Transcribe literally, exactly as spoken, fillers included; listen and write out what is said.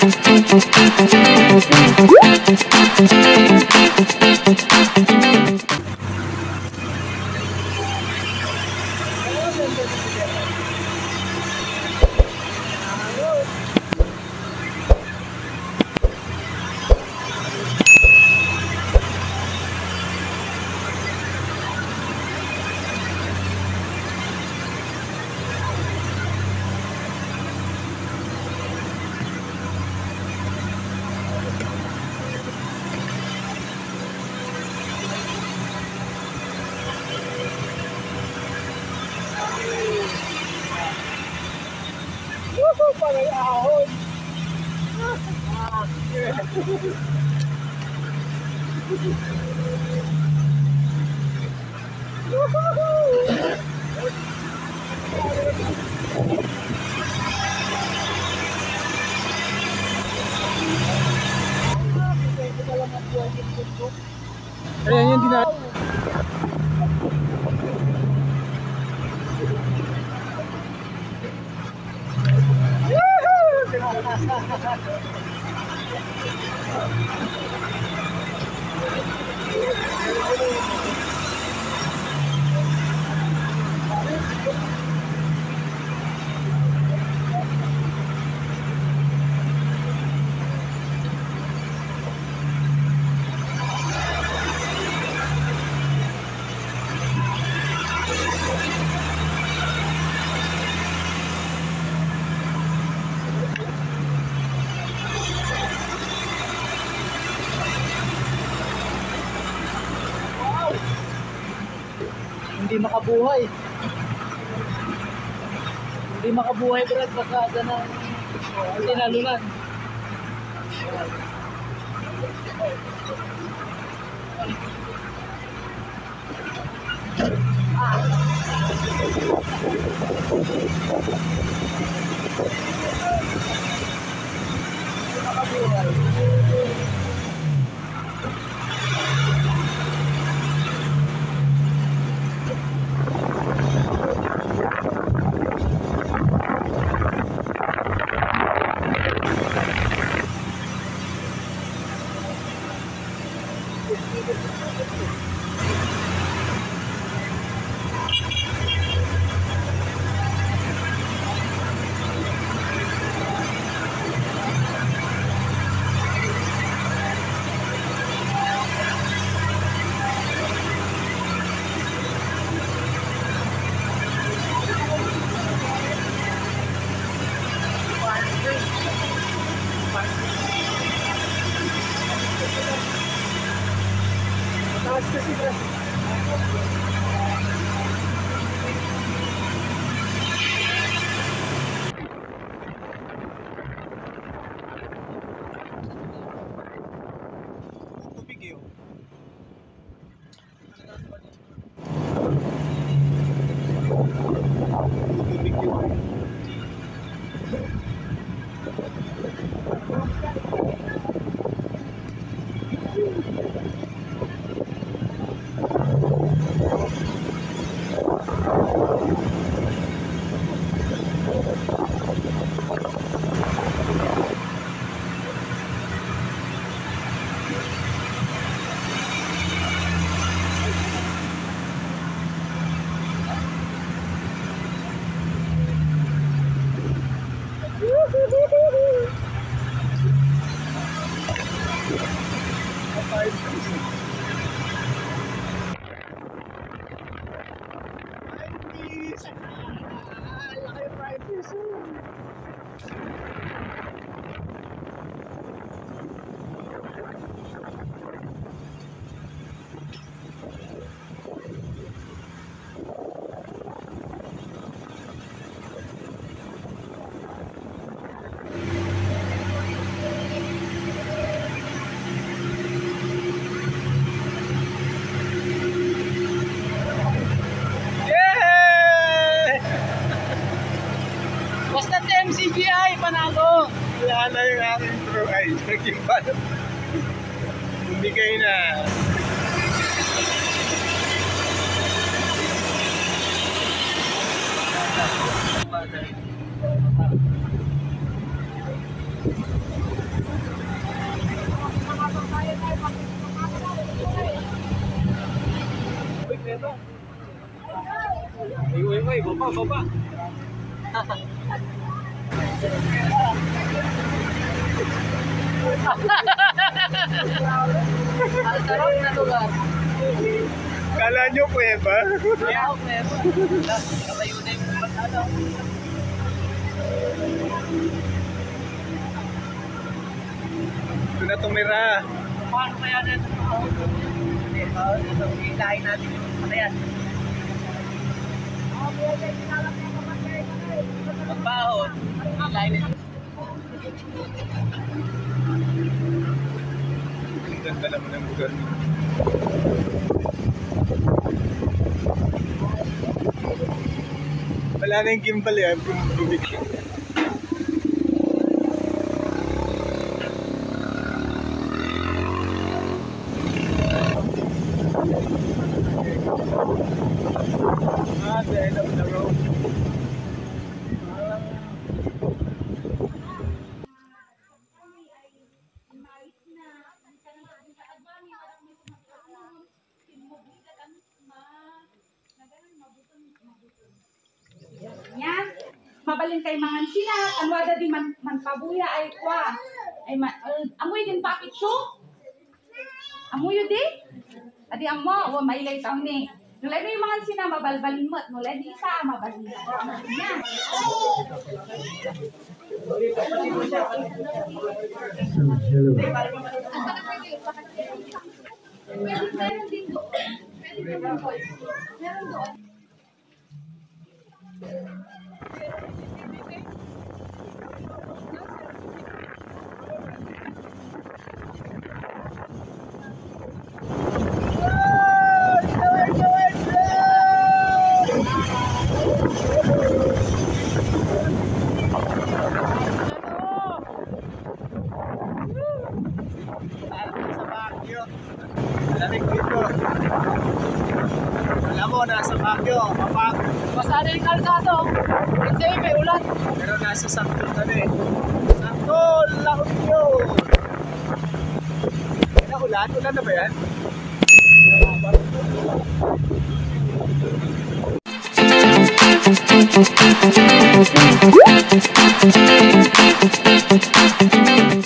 Panay ahon. Ayan yung dinat. Hindi makabuhay. Hindi makabuhay, Brad, baka na tinalunan. Ah. Hindi makabuhay. Taas kasi, Brad. M C G I, panalo! Wala na yung aking true eyes. Nagkimbal. Hindi kayo na. Uy, Beba. Uy, uy, uy, baba, baba. Ang sarap na lugar. Kala nyo kuweba? Kaya ako, Beba. Katayo na yung ano. Doon na tumira. Paano kaya na ito? Hindi, bawal ito. Hilahin natin yung patayan. Magbahon. Hilahin ito. Ang ganda naman ng lugar. Wala na yung gimbal eh. Bumibig. Ah, the end of the road. Yan. Mabalin kay mangan sila. Anwada di man, man pabuya ay kwa. Ay ma, uh, amoy din pakit siyo. Amoy yun di. Adi amo, wa mailay taon ni. Nulay na yung mga sina, mabalbalin mo. At nulay di isa, mabalin mo. Yan. Meron din doon. Meron doon. Meron doon. Sa Baguio. Malamig dito. Alam mo, nasa Baguio. Kapag Masana yung kalsado. Kasi may ulan. pero nasa Santol kami. Santol! La Union! Ano, ulan? Ulan na ba yan? Thank you.